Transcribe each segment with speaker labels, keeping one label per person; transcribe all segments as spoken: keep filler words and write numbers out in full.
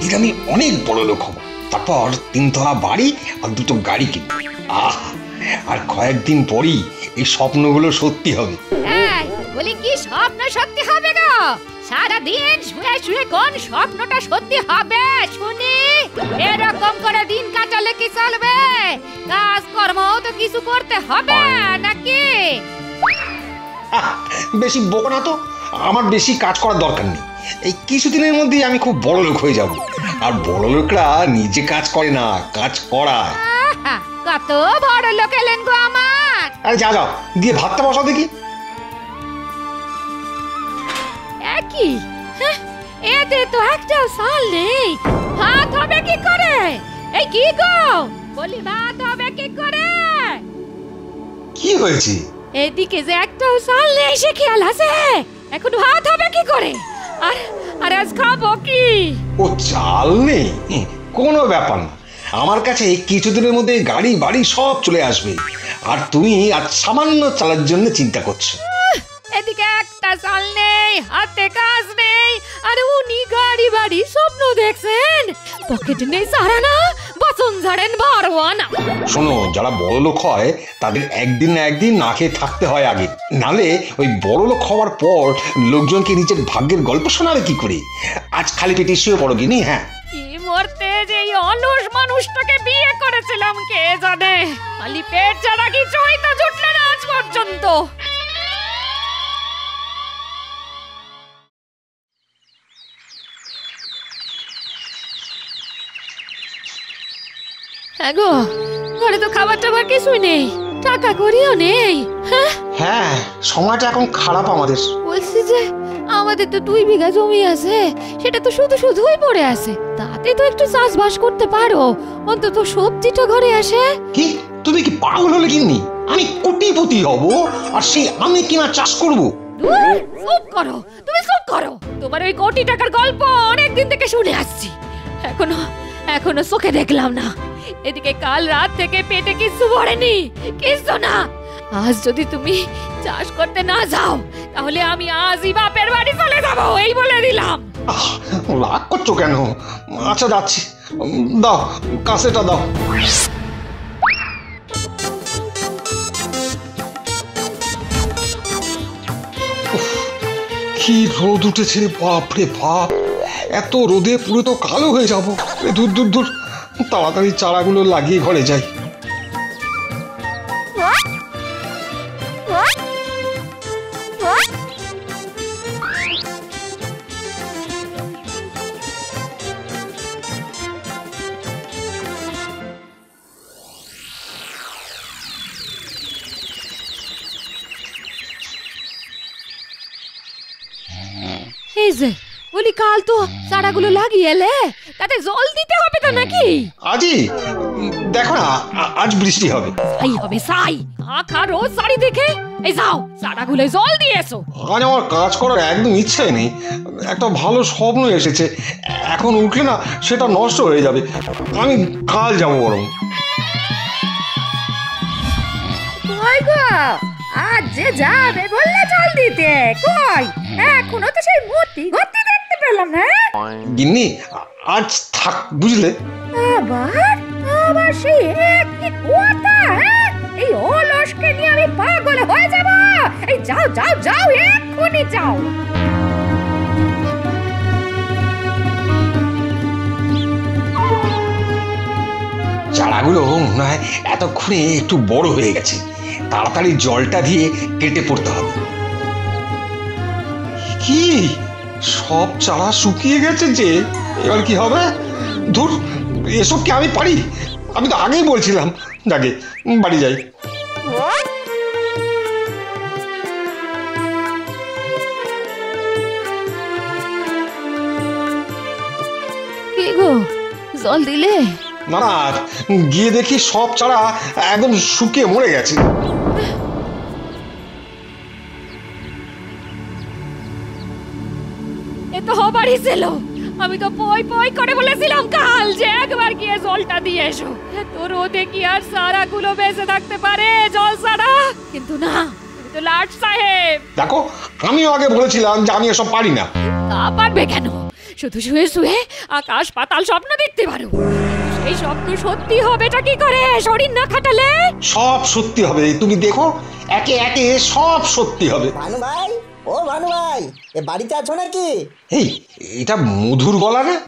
Speaker 1: একদিন আমি অনেক বড় লোক হব, তারপর তিনতলা বাড়ি আর দুটো গাড়ি কিনব। আহ, আর কয়েকদিন পরই এই স্বপ্নগুলো সত্যি হবে।
Speaker 2: বলি কি স্বপ্ন সত্যি হবে গো? সারাদিন শুয়ে শুয়ে কোন স্বপ্নটা সত্যি হবে শুনি? এরকম করে দিন কাটালে কি চলবে? কাজ কর্ম তো কিছু করতে হবে নাকি?
Speaker 1: বেশি বকো না তো, আমার বেশি কাজ করার দরকার নেই। এই কিছুদিনের মধ্যেই আমি খুব বড় লোক হয়ে যাব। আর বড় লোকরা নিজে কাজ করে না, কাজ করায়।
Speaker 2: কত বড় লোক এলেন গো আমার।
Speaker 1: আরে যা যাও, দিয়ে ভাতটা বসাও দেখি।
Speaker 2: কি এতে তো একটা সাল নেই, ভাত হবে কি করে? এই কি গো বলি, ভাত হবে কি করে?
Speaker 1: কি হয়েছে?
Speaker 2: এদিকে যে একটা সাল নেই সে খেয়াল আছে, এখন ভাত হবে কি করে? আর আর আজ খাবো কি?
Speaker 1: ও চাল নেই, কোনো ব্যাপার না। আমার কাছে কিছুদিনের মধ্যে গাড়ি বাড়ি সব চলে আসবে। আর তুমি আজ সামান্য চালের জন্য চিন্তা করছো।
Speaker 2: এদিকে একটা চাল নেই, হাতে কাজ নেই, আর উনি গাড়ি বাড়ি স্বপ্ন দেখছেন। পকেট নেই সারানা, বসন ঝাড়েন বারোয়ানা।
Speaker 1: শোনো, যারা বড় লোক হয় তাদের একদিন না একদিন না খেয়ে থাকতে হয় আগে, নালে ওই বড় লোক হওয়ার পর লোকজনকে নিজের ভাগ্যের গল্প শোনাবে কি করে? আজ খালি পেটে শুয়ে পড়ো গিনি। হ্যাঁ,
Speaker 2: কি মরতে যে এই অলস মানুষটাকে বিয়ে করেছিলাম কে জানে। খালি পেট ছাড়া কিছুই তো জুটলো না আজ পর্যন্ত। গো, ঘরে তো খাবার টাবার কিছুই নেই, টাকা করিও নেই।
Speaker 1: হ্যাঁ, সময়টা এখন খারাপ আমাদের।
Speaker 2: বলছি যে আমাদের তো দুই বিঘা জমি আছে, সেটা তো শুধু শুধুই পড়ে আছে। তাতে তো একটু চাষবাস করতে পারো, অন্তত সবজিটা ঘরে আসে।
Speaker 1: কি তুমি কি পাগল হলে কিন্নি? আমি কোটিপতি হব আর সেই আমি কিনা চাষ করব?
Speaker 2: চুপ করো, তুমি চুপ করো। তোমার ওই কোটি টাকার গল্প অনেক দিন থেকে শুনে আসছি, এখনো এখনো চোখে দেখলাম না। এদিকে কাল রাত থেকে পেটে কিছু পড়েনি, কিছু না। আজ যদি তুমি চাষ করতে না যাও তাহলে আমি আজই বাপের বাড়ি চলে যাব, এই বলে দিলাম।
Speaker 1: রাগ করছো কেন? আচ্ছা যাচ্ছি, দাও কাছেটা দাও। কি রোদ উঠেছে, বাপরে বাপ! এত রোদে পুরো তো কালো হয়ে যাবো। দূর দূর দূর, তাড়াতাড়ি চারাগুলো লাগিয়ে ঘরে যাই।
Speaker 2: এই যে বলি, কাল তো চারাগুলো লাগিয়ে এলে, তাতে জল দিতে হবে তো নাকি?
Speaker 1: আজই দেখো না, আজ বৃষ্টি হবে।
Speaker 2: সাই হবে সাই, আখা রোজ শাড়ি দেখে। এই যাও, চারাগুলো জল দিয়ে এসো।
Speaker 1: আজ আমার কাজ করার একদম ইচ্ছে নেই। একটা ভালো স্বপ্ন এসেছে, এখন উঠলে না সেটা নষ্ট হয়ে যাবে। আমি কাল যাবো বরং।
Speaker 2: কই গো, আজ যে যাবে বললে জল দিতে, কই এখনো তো সেই মূর্তি গতি দেখতে পেলাম না।
Speaker 1: গিন্নি, আজ থাক বুঝলে।
Speaker 2: আবার আবার সেই একই কথা। এই অলসকে নিয়ে আমি পাগল হয়ে যাব। এই যাও যাও যাও, এক্ষুনি যাও।
Speaker 1: চারাগুলো মনে হয় এতক্ষণে একটু বড় হয়ে গেছে, তাড়াতাড়ি জলটা দিয়ে কেটে পড়তে হবে। কি সব চারা শুকিয়ে গেছে যে, এবার কি হবে? ধুর, এসব কি আমি পারি? আমি তো আগেই বলছিলাম। যাকে বাড়ি যাই।
Speaker 2: কি গো, জল দিলে?
Speaker 1: না না, গিয়ে দেখি সব চারা একদম শুকিয়ে মরে গেছে।
Speaker 2: এ তো হবারই ছিল। আমি তো পই পই করে বলেছিলাম কাল যে একবার গিয়ে জলটা দিয়ে এসো। তো রোদে কি আর সারাগুলো বেঁচে থাকতে পারে জল সারা? কিন্তু না, তুমি তো লাট সাহেব।
Speaker 1: দেখো, আমিও আগে বলেছিলাম যে আমি এসব পারি না।
Speaker 2: তা পারবে কেন? শুধু শুয়ে শুয়ে আকাশ পাতাল স্বপ্ন দেখতে পারো, সেই স্বপ্ন সত্যি হবেটা কি করে শরীর না খাটালে?
Speaker 1: সব সত্যি হবে, তুমি দেখো একে একে সব সত্যি হবে।
Speaker 3: ভানু ভাই, ও ভানু ভাই, এ বাড়িতে আছো নাকি?
Speaker 1: এই এটা মধুর গলা না?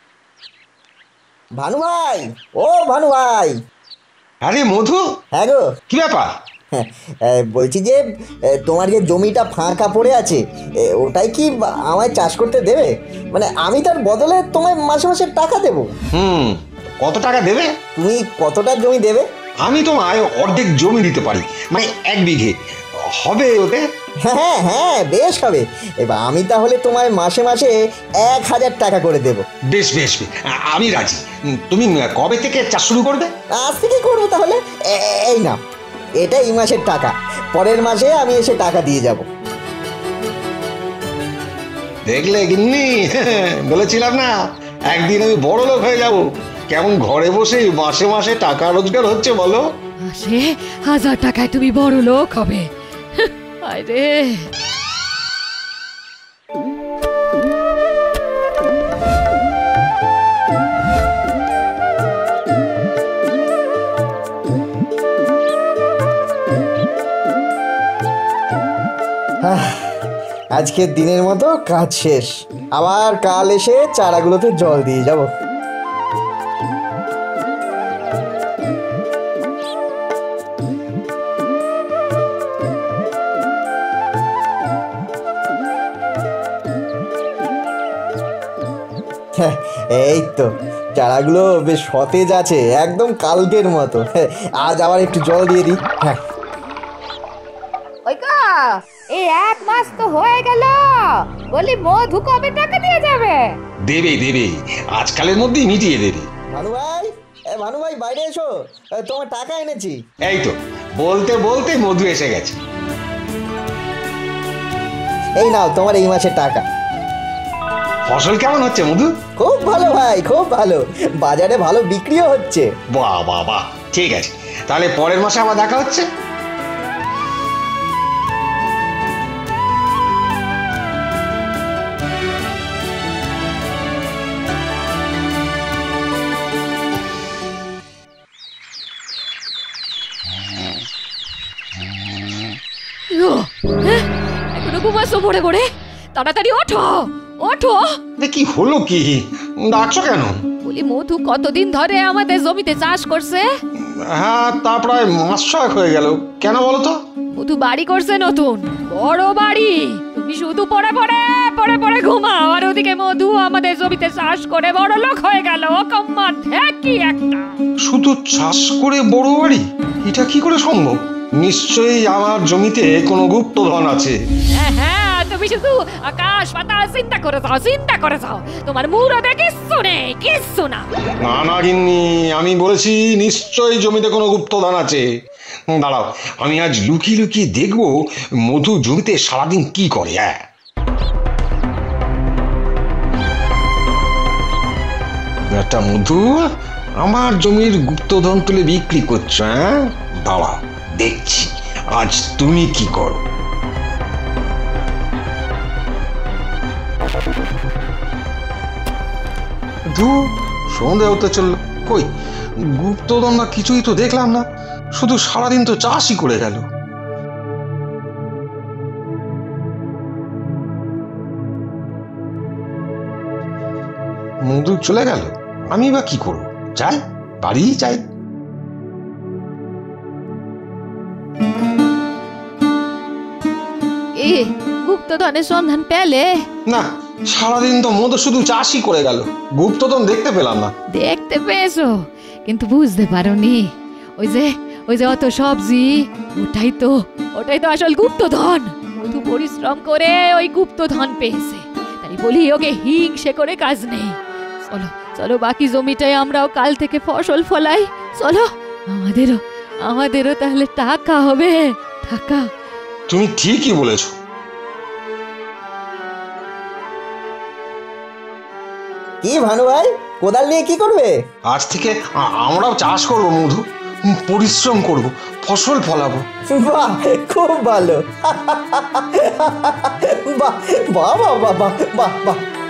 Speaker 3: ভানু ভাই, ও ভানু ভাই।
Speaker 1: আরে মধু,
Speaker 3: হ্যাঁ গো,
Speaker 1: কি ব্যাপার?
Speaker 3: হ্যাঁ, এ, বলছি যে এ, তোমার যে জমিটা ফাঁকা পড়ে আছে, এ, ওটাই কি আমায় চাষ করতে দেবে? মানে আমি তার বদলে তোমায় মাসে মাসে টাকা দেবো।
Speaker 1: হুম, কত টাকা দেবে?
Speaker 3: তুমি কতটা জমি দেবে?
Speaker 1: আমি তোমায় অর্ধেক জমি দিতে পারি, মানে এক বিঘে হবে ওতে?
Speaker 3: হ্যাঁ হ্যাঁ, বেশ হবে। এবার আমি তাহলে তোমায় মাসে মাসে এক হাজার টাকা করে দেবো।
Speaker 1: বেশ বেশ বেশ, আ- আমি রাজি। উম, তুমি কবে থেকে চাষ শুরু করবে?
Speaker 3: আজ থেকে করবো তাহলে। এ- এই না, এটা এই মাসের টাকা, পরের মাসে আমি এসে টাকা দিয়ে যাব।
Speaker 1: দেখলে গিন্নি, বলেছিলাম না একদিন আমি বড় লোক হয়ে যাব। কেমন ঘরে বসে মাসে মাসে টাকা রোজগার হচ্ছে বলো?
Speaker 2: মাসে হাজার টাকায় তুমি বড় লোক হবে। আরে
Speaker 3: আহ, আজকের দিনের মতো কাজ শেষ। আবার কাল এসে চারাগুলোতে জল দিয়ে যাব। হ্যাঁ, এই তো চারাগুলো বেশ সতেজ আছে, একদম কালকের মতো। হ্যাঁ, আজ আবার একটু জল দিয়ে দিই। হ্যাঁ,
Speaker 4: ওই গো, এই এক মাস তো হয়ে গেল, বলি মধু কবে টাকা দিয়ে যাবে?
Speaker 1: দেবে দেবে, আজকালের মধ্যেই মিটিয়ে দেবে।
Speaker 3: ভানু ভাই, এ ভানু ভাই বাইরে এসো, এ, তোমার টাকা এনেছি।
Speaker 1: এই তো বলতে বলতে মধু এসে গেছে।
Speaker 3: এই নাও তোমার এই মাসের টাকা।
Speaker 1: ফসল কেমন হচ্ছে মধু?
Speaker 3: খুব ভালো ভাই, খুব ভালো, বাজারে ভালো বিক্রিও হচ্ছে।
Speaker 1: বাহ বাহ বাহ, ঠিক আছে, তাহলে পরের মাসে আবার দেখা হচ্ছে।
Speaker 2: ইয়ো, হ্যাঁ? এখনো ঘুমাচ্ছো পড়ে পড়ে? তাড়াতাড়ি ওঠো ওঠো।
Speaker 1: এ কি হলো কি? ডাকছো কেন?
Speaker 2: বলি মধু কতদিন ধরে আমাদের জমিতে চাষ করছে?
Speaker 1: হ্যাঁ, তা প্রায় মাস ছয়েক হয়ে গেল। কেন বলো তো?
Speaker 2: মধু বাড়ি করছে নতুন, বড় বাড়ি। তুমি শুধু পড়ে পড়ে পড়ে পড়ে ঘুমাও, আর ওদিকে মধু আমাদের জমিতে চাষ করে বড় লোক হয়ে গেল। কম্মা ঢেকি একটা।
Speaker 1: শুধু চাষ করে বড় বাড়ি? এটা কি করে সম্ভব? নিশ্চয়ই আমার জমিতে কোনো গুপ্তধন আছে।
Speaker 2: হ্যাঁ হ্যাঁ, তুমি শুধু আকাশ পাতাল চিন্তা করে যাও, চিন্তা করে যাও। তোমার মুরদে কিচ্ছু নেই, কিচ্ছু না।
Speaker 1: না না গিন্নি, আমি বলেছি নিশ্চয়ই জমিতে কোনো গুপ্তধন আছে। দাঁড়াও, আমি আজ লুকিয়ে লুকিয়ে দেখবো মধু জমিতে সারাদিন কি করে। হ্যাঁ, একটা মধু আমার জমির গুপ্তধন তুলে বিক্রি করছো? হ্যাঁ, দাঁড়াও দেখছি আজ তুমি কি করো। ধু, সন্ধে হতে চললো, কই গুপ্তধন না কিছুই তো দেখলাম না। শুধু সারাদিন তো চাষই করে গেল। মধু চলে গেল, আমি বা কি করবো? যাই, বাড়ি যাই।
Speaker 2: এ গুপ্তধনের সন্ধান পেলে?
Speaker 1: না, সারাদিন তো মধু শুধু চাষই করে গেল, গুপ্তধন দেখতে পেলাম না।
Speaker 2: দেখতে পেয়েছো কিন্তু বুঝতে পারোনি। ওই যে ওই যে অত সবজি, ওটাই তো ওটাই তো আসল গুপ্তধন। মধু পরিশ্রম করে ওই গুপ্তধন পেয়েছে, তাই বলি ওকে হিংসে করে কাজ নেই। চলো চলো, বাকি জমিটায় আমরাও কাল থেকে ফসল ফলাই। চলো, আমাদেরও আমাদেরও তাহলে টাকা হবে, টাকা।
Speaker 1: তুমি ঠিকই বলেছ।
Speaker 3: কি ভানু ভাই, কোদাল নিয়ে কি করবে?
Speaker 1: আজ থেকে আ- আমরাও চাষ করব মধু, উম, পরিশ্রম করব, ফসল ফলাবো।
Speaker 3: বাহ, খুব ভালো। বাহ বাহ বাহ বাহ বাহ বাহ বাহ।